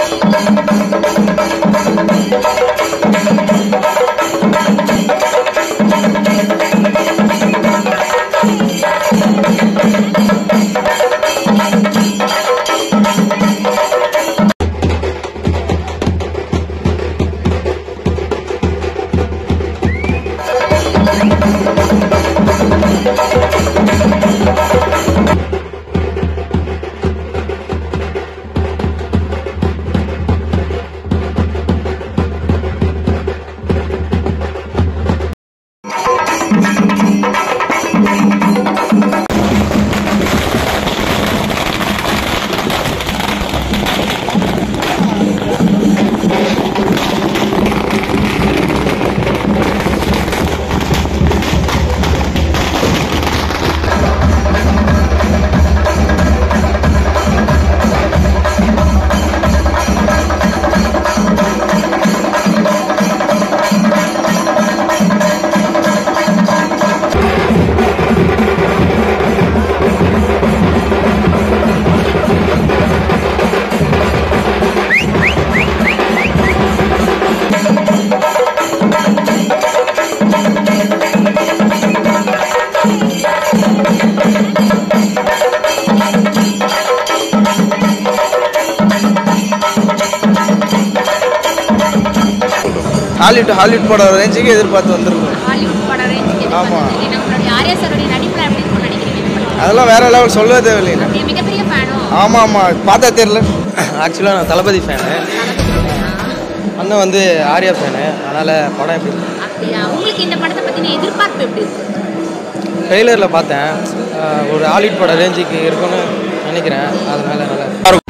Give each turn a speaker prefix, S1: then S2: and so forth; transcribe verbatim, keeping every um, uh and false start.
S1: Hollywood Hollywood பட ரேஞ்சுக்கு எதிர்பார்த்து வந்திருக்கோம்.
S2: ஹாலிவுட் பட ரேஞ்சுக்கு
S1: ஆமாம்.
S2: நம்மளுடைய ஆர்யா சாரோட நடிப்பில் எப்படி இருக்கும்னு நினைக்கிறீங்க?
S1: அதெல்லாம் வேற லெவல் சொல்லவே தேவையில்லை.
S2: மிகப்பெரிய ஃபேனோ?
S1: ஆமாம் ஆமாம் பார்த்தா தெரியல. ஆக்சுவலாக நான் தளபதி ஃபேனு, அண்ணன் வந்து ஆர்யா ஃபேனு. அதனால் படம் எப்படி
S2: அப்படியா? உங்களுக்கு இந்த படத்தை பற்றின எதிர்பார்ப்பு எப்படி இருக்கு?
S1: ட்ரெய்லரில் பார்த்தேன், ஒரு ஹாலிவுட் பட ரேஞ்சுக்கு இருக்குன்னு நினைக்கிறேன். அதனால நல்லா